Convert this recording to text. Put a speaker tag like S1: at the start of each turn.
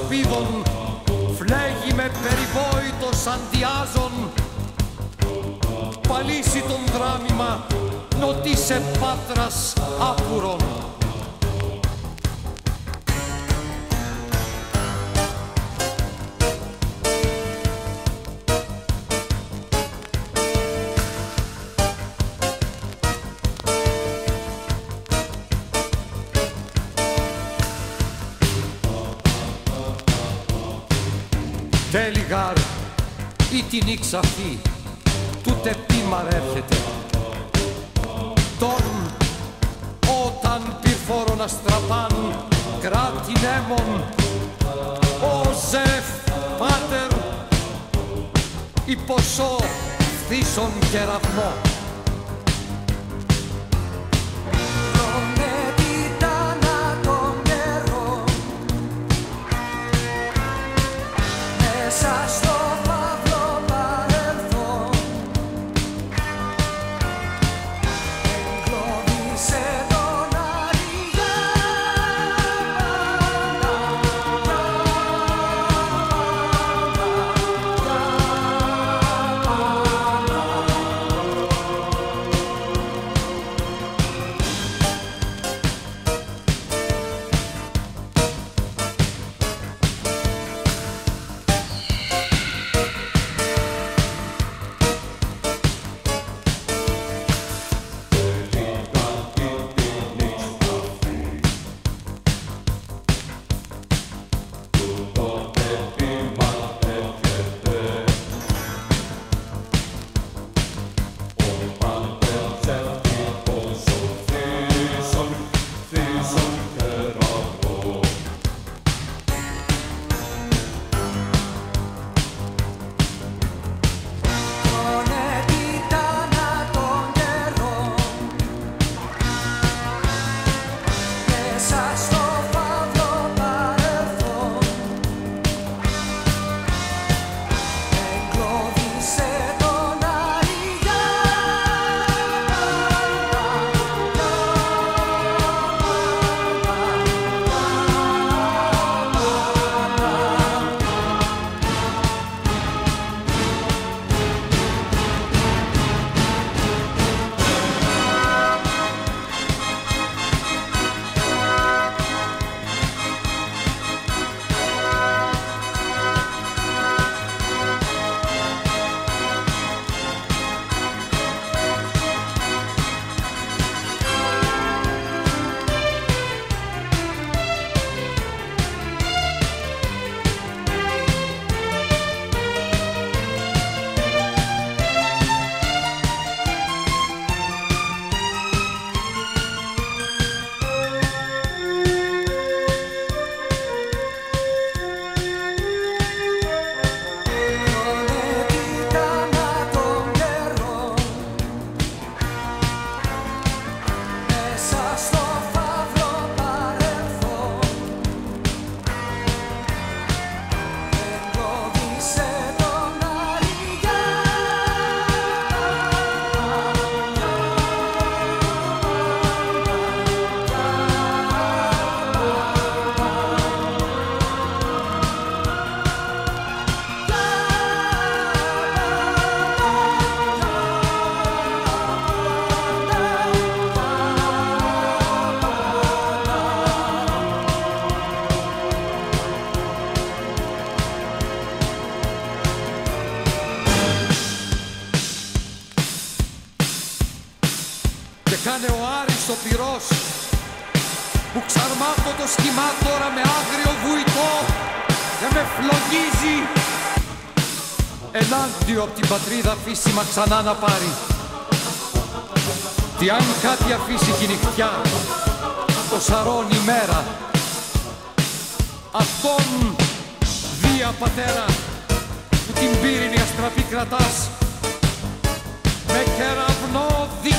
S1: σκουπίδων, φλέγει με περιβόητος αντιάζων, παλίσει τον δράμημα, νοτίσε πάτρας άπουρον. Τέλει γάρ ή την ήξα αυτή, τούτε πίμαρ έρχεται. Τόρν, όταν πυρφόρον αστραπάν, κράτην έμον, ο Ζεφ πάτερ, υποσώ φθήσον κεραυνό. Κάνε ο Άρης ο πυρός που ξαρμάτω το σχημά τώρα με άγριο βουητό και με φλογίζει ενάντιο απ' την πατρίδα αφήσιμα ξανά να πάρει. Τι αν κάτι αφήσει κι η νυχτιά το σαρώνει μέρα, αυτόν βία πατέρα που την πύρινη αστραπή κρατάς με κεραυνό